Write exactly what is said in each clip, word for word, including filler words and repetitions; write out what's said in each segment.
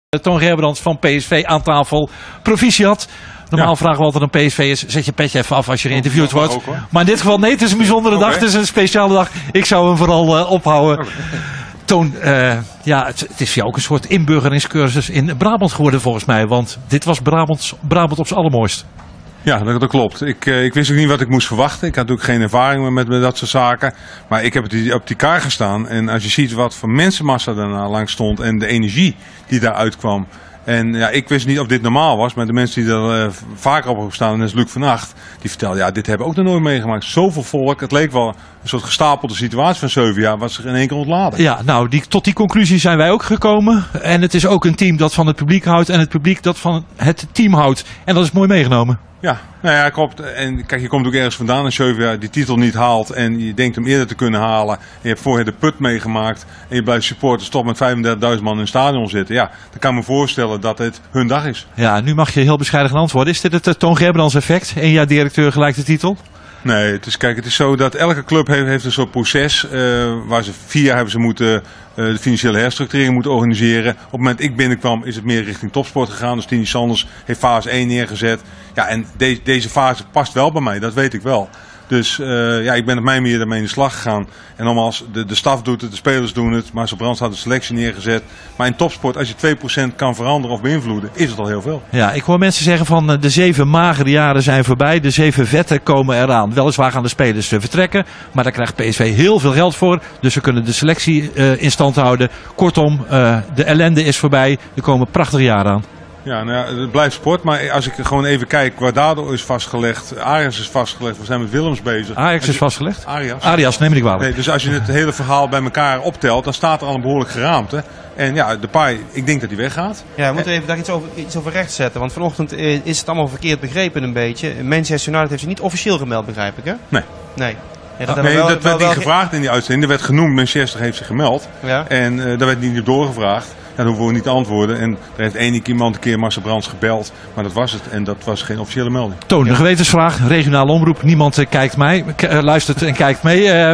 Toon Gerbrands van P S V aan tafel. Proficiat. Normaal ja. vragen we altijd aan P S V'ers, zet je petje even af als je geïnterviewd wordt. Ook, maar in dit geval, nee, het is een bijzondere okay. dag. Het is een speciale dag. Ik zou hem vooral uh, ophouden. Okay. Toon, uh, ja, het, het is voor jou ook een soort inburgeringscursus in Brabant geworden volgens mij. Want dit was Brabant, Brabant op zijn allermooist. Ja, dat, dat klopt. Ik, uh, ik wist ook niet wat ik moest verwachten. Ik had natuurlijk geen ervaring met, met dat soort zaken. Maar ik heb op die, op die kaart gestaan. En als je ziet wat voor mensenmassa daarna langs stond en de energie die daaruit kwam. En ja, ik wist niet of dit normaal was, maar de mensen die er uh, vaker op hebben gestaan, en dat is Luc van Acht, die vertelde, ja, dit hebben we ook nog nooit meegemaakt. Zoveel volk, het leek wel een soort gestapelde situatie van zeven jaar, wat zich in één keer ontladen. Ja, nou, die, tot die conclusie zijn wij ook gekomen. En het is ook een team dat van het publiek houdt en het publiek dat van het team houdt. En dat is mooi meegenomen. Ja, nou ja, klopt. En kijk, je komt ook ergens vandaan als zeven jaar die titel niet haalt en je denkt hem eerder te kunnen halen. En je hebt voorher de put meegemaakt en je blijft supporters toch met vijfendertigduizend man in het stadion zitten. Ja, dan kan ik me voorstellen dat het hun dag is. Ja, nu mag je heel bescheiden gaan antwoorden. Is dit het uh, Toon Gerbrands effect? Eén jaar directeur gelijk de titel? Nee, het is, kijk, het is zo dat elke club heeft, heeft een soort proces uh, waar ze vier jaar hebben ze moeten uh, de financiële herstructurering moeten organiseren. Op het moment dat ik binnenkwam is het meer richting topsport gegaan. Dus Tini Sanders heeft fase één neergezet. Ja, en de, deze fase past wel bij mij, dat weet ik wel. Dus uh, ja, ik ben op mijn manier daarmee in de slag gegaan. En nogmaals, de, de staf doet het, de spelers doen het. Marcel Brands had de selectie neergezet. Maar in topsport, als je twee procent kan veranderen of beïnvloeden, is het al heel veel. Ja, ik hoor mensen zeggen van de zeven magere jaren zijn voorbij. De zeven vette komen eraan. Weliswaar gaan de spelers vertrekken. Maar daar krijgt P S V heel veel geld voor. Dus we kunnen de selectie uh, in stand houden. Kortom, uh, de ellende is voorbij. Er komen prachtige jaren aan. Ja, nou ja, het blijft sport, maar als ik gewoon even kijk waar daardoor is vastgelegd, Arias is vastgelegd, we zijn met Willems bezig. Ajax je, is vastgelegd? Arias. Arias, neem me niet kwalijk. Nee, dus als je het hele verhaal bij elkaar optelt, dan staat er al een behoorlijk geraamte. En ja, de paai, ik denk dat hij weggaat. Ja, we moeten even daar iets over, iets over recht zetten, want vanochtend is het allemaal verkeerd begrepen een beetje. Manchester United heeft zich niet officieel gemeld, begrijp ik, hè? Nee. Nee. Ja, dat dat nee, wel, dat wel, werd wel niet gevraagd in die uitzending. Er werd genoemd, Manchester heeft zich gemeld. Ja. En uh, daar werd niet op doorgevraagd. Ja, dan hoeven we niet te antwoorden. En er heeft één iemand een keer Marcel Brands gebeld. Maar dat was het. En dat was geen officiële melding. Toon, de gewetensvraag. Regionale omroep. Niemand uh, kijkt mij. Uh, luistert en kijkt mee. Uh,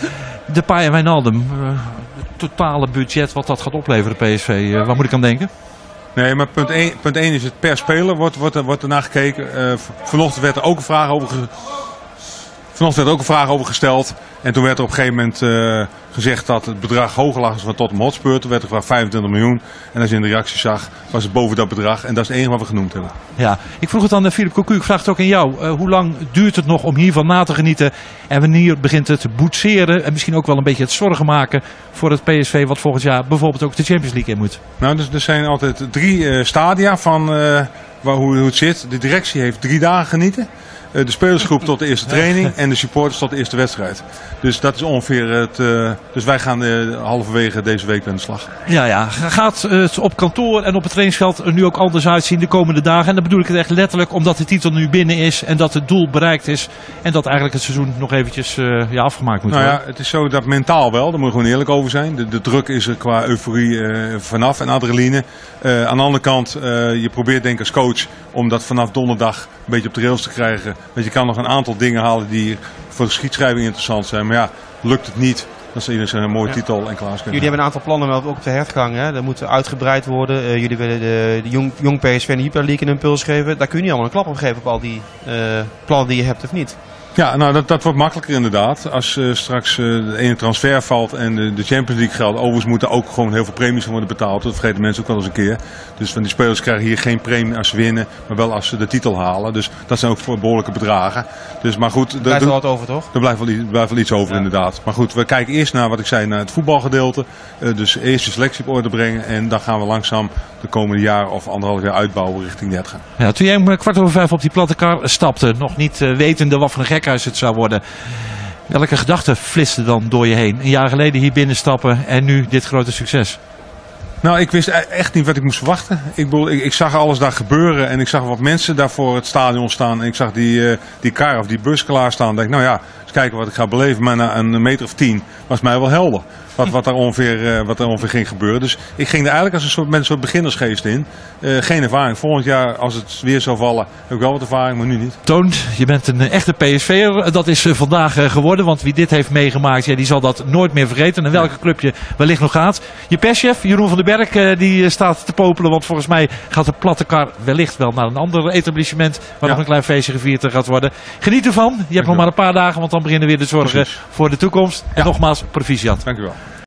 de Paai en Wijnaldum. Uh, het totale budget wat dat gaat opleveren, P S V. Uh, waar moet ik aan denken? Nee, maar punt één, punt één is het per speler. Wordt, wordt, er, wordt er naar gekeken. Uh, vanochtend werd er ook een vraag over ge... Vanochtend werd ook een vraag over gesteld. En toen werd er op een gegeven moment uh, gezegd dat het bedrag hoger lag dan Tottenham Hotspur. Toen werd er gevraagd vijfentwintig miljoen. En als je in de reactie zag, was het boven dat bedrag. En dat is het enige wat we genoemd hebben. Ja, ik vroeg het aan Philippe Cocu. Ik vraag het ook aan jou. Uh, hoe lang duurt het nog om hiervan na te genieten? En wanneer begint het te boetseren? En misschien ook wel een beetje het zorgen maken voor het P S V wat volgend jaar bijvoorbeeld ook de Champions League in moet? Nou, dus er zijn altijd drie uh, stadia van uh, waar, hoe, hoe het zit. De directie heeft drie dagen genieten. De spelersgroep tot de eerste training en de supporters tot de eerste wedstrijd. Dus dat is ongeveer het. Uh, dus wij gaan uh, halverwege deze week aan de slag. Ja, ja. Gaat het op kantoor en op het trainingsveld er nu ook anders uitzien de komende dagen? En dan bedoel ik het echt letterlijk omdat de titel nu binnen is en dat het doel bereikt is. En dat eigenlijk het seizoen nog eventjes uh, ja, afgemaakt moet nou worden. Ja, het is zo dat mentaal wel, daar moet je gewoon eerlijk over zijn. De, de druk is er qua euforie uh, vanaf en adrenaline. Uh, aan de andere kant, uh, je probeert denk ik als coach om dat vanaf donderdag een beetje op de rails te krijgen. Want je kan nog een aantal dingen halen die voor de geschiedschrijving interessant zijn. Maar ja, lukt het niet, dan is het een mooie ja. titel en klaar. Jullie hebben een aantal plannen wel ook op de hertgang. Hè? Dat moet uitgebreid worden. Uh, jullie willen de, de jong, jong P S V en de Jupiler League een impuls geven. Daar kun je niet allemaal een klap op geven op al die uh, plannen die je hebt of niet. Ja, nou dat, dat wordt makkelijker inderdaad. Als uh, straks uh, de ene transfer valt en de, de Champions League geldt. Overigens moeten ook gewoon heel veel premies worden betaald. Dat vergeten mensen ook wel eens een keer. Dus van die spelers krijgen hier geen premie als ze winnen, maar wel als ze de titel halen. Dus dat zijn ook voor behoorlijke bedragen. Dus, maar goed, er blijft wel wat over, toch? Er blijft wel, er blijft wel iets over, ja. Inderdaad. Maar goed, we kijken eerst naar wat ik zei, naar het voetbalgedeelte. Uh, dus eerst de selectie op orde brengen. En dan gaan we langzaam de komende jaar of anderhalf jaar uitbouwen richting dertig. Ja, toen jij om kwart over vijf op die platte kar stapte, nog niet uh, wetende wat voor een gekhuis het zou worden. Welke gedachten flitsten dan door je heen? Een jaar geleden hier binnenstappen en nu dit grote succes. Nou, ik wist echt niet wat ik moest verwachten. Ik, bedoel, ik, ik zag alles daar gebeuren en ik zag wat mensen daar voor het stadion staan. En ik zag die, uh, die kar of die bus klaarstaan. Ik dacht, nou ja, kijken wat ik ga beleven. Maar na een meter of tien was mij wel helder. Wat, wat, daar ongeveer, uh, wat er ongeveer ging gebeuren. Dus ik ging er eigenlijk als een soort, met een soort beginnersgeest in. Uh, geen ervaring. Volgend jaar, als het weer zou vallen, heb ik wel wat ervaring, maar nu niet. Toon, je bent een echte P S V'er. Dat is uh, vandaag uh, geworden. Want wie dit heeft meegemaakt, ja, die zal dat nooit meer vergeten. En welke club je wellicht nog gaat. Je perschef, Jeroen van den Berg, uh, die uh, staat te popelen. Want volgens mij gaat de platte kar wellicht wel naar een ander etablissement. Waar ja. nog een klein feestje gevierd gaat worden. Geniet ervan. Je hebt nog maar een paar dagen, want dan beginnen weer de zorgen Precies. voor de toekomst. En ja. nogmaals, proficiat. Dank u wel.